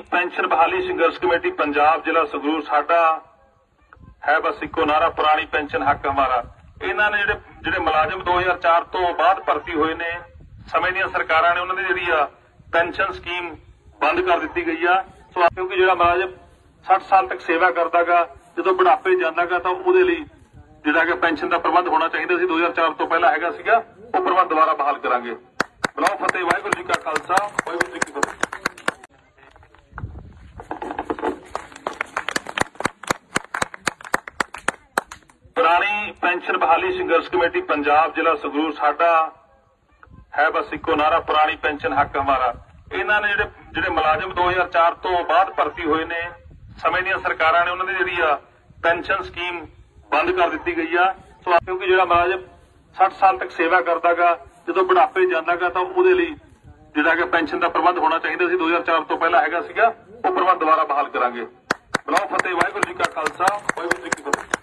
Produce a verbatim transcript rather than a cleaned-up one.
Pension ਬਹਾਲੀ ਸੰਘਰਸ਼ committee Punjab ਜ਼ਿਲ੍ਹਾ ਸੰਗਰੂਰ ਸਾਡਾ ਹੈ ਬਸ ਇੱਕੋ ਨਾਰਾ ਪੁਰਾਣੀ ਪੈਨਸ਼ਨ ਹੱਕ ਹਮਾਰਾ। ਇਹਨਾਂ ਨੇ ਜਿਹੜੇ ਜਿਹੜੇ ਮੁਲਾਜ਼ਮ ਦੋ ਹਜ਼ਾਰ ਚਾਰ ਤੋਂ ਬਾਅਦ ਭਰਤੀ ਹੋਏ ਨੇ, ਸਮੇਂ ਦੀਆਂ ਸਰਕਾਰਾਂ ਨੇ ਉਹਨਾਂ ਦੀ ਜਿਹੜੀ ਆ ਪੈਨਸ਼ਨ ਸਕੀਮ ਬੰਦ ਕਰ ਦਿੱਤੀ ਗਈ ਆ। ਸੋ ਕਿਉਂਕਿ ਜਿਹੜਾ ਮੁਲਾਜ਼ਮ ਸੱਠ ਸਾਲ ਤੱਕ ਸੇਵਾ ਕਰਦਾਗਾ, ਜਦੋਂ ਬੁਢਾਪੇ ਜਾਂਦਾਗਾ ਤਾਂ ਉਹਦੇ ਲਈ ਜਿਹੜਾ ਕਿ ਪੈਨਸ਼ਨ ਦਾ ਪ੍ਰਬੰਧ ਹੋਣਾ ਚਾਹੀਦਾ ਸੀ, ਦੋ ਹਜ਼ਾਰ ਚਾਰ ਤੋਂ ਪਹਿਲਾਂ ਹੈਗਾ ਸੀਗਾ, ਉਹ ਪ੍ਰਬੰਧ ਦੁਬਾਰਾ ਬਹਾਲ ਕਰਾਂਗੇ। ਬੁਲਾਓ ਫਤਿਹ। ਵਾਹਿਗੁਰੂ ਜੀ ਕਾ ਖਾਲਸਾ, ਵਾਹਿਗੁਰੂ ਜੀ ਕੀ ਫਤਿਹ। ਪੁਰਾਣੀ ਪੈਨਸ਼ਨ ਬਹਾਲੀ ਸੰਘਰਸ਼ ਕਮੇਟੀ ਪੰਜਾਬ ਜ਼ਿਲ੍ਹਾ ਸੰਗਰੂਰ ਸਾਡਾ ਹੈ ਬਸ ਇੱਕੋ ਨਾਰਾ ਪੁਰਾਣੀ ਪੈਨਸ਼ਨ ਹੱਕ ਹਮਾਰਾ। ਇਹਨਾਂ ਨੇ ਜਿਹੜੇ ਜਿਹੜੇ ਮੁਲਾਜ਼ਮ ਦੋ ਹਜ਼ਾਰ ਚਾਰ ਤੋਂ ਬਾਅਦ ਭਰਤੀ ਹੋਏ ਨੇ, ਸਮੇਂ ਦੀਆਂ ਸਰਕਾਰਾਂ ਨੇ ਉਹਨਾਂ ਦੀ ਜਿਹੜੀ ਆ ਪੈਨਸ਼ਨ ਸਕੀਮ ਬੰਦ ਕਰ ਦਿੱਤੀ ਗਈ ਆ। ਸੋ ਕਿਉਂਕਿ ਜਿਹੜਾ ਮੁਲਾਜ਼ਮ ਸੱਠ ਸਾਲ ਤੱਕ ਸੇਵਾ ਕਰਦਾਗਾ, ਜਦੋਂ ਬੁਢਾਪੇ ਜਾਂਦਾਗਾ ਤਾਂ ਉਹਦੇ ਲਈ ਜਿਹੜਾ ਕਿ ਪੈਨਸ਼ਨ ਦਾ ਪ੍ਰਬੰਧ ਹੋਣਾ ਚਾਹੀਦਾ ਸੀ, ਦੋ ਹਜ਼ਾਰ ਚਾਰ ਤੋਂ ਪਹਿਲਾਂ ਹੈਗਾ ਸੀਗਾ, ਉਹ ਪ੍ਰਬੰਧ ਦੁਬਾਰਾ ਬਹਾਲ ਕਰਾਂਗੇ। ਬੁਲਾਓ ਫਤਿਹ। ਵਾਹਿਗੁਰੂ ਜੀ ਕਾ ਖਾਲਸਾ, ਵਾਹਿਗੁਰੂ ਜੀ ਕੀ ਫਤਿਹ।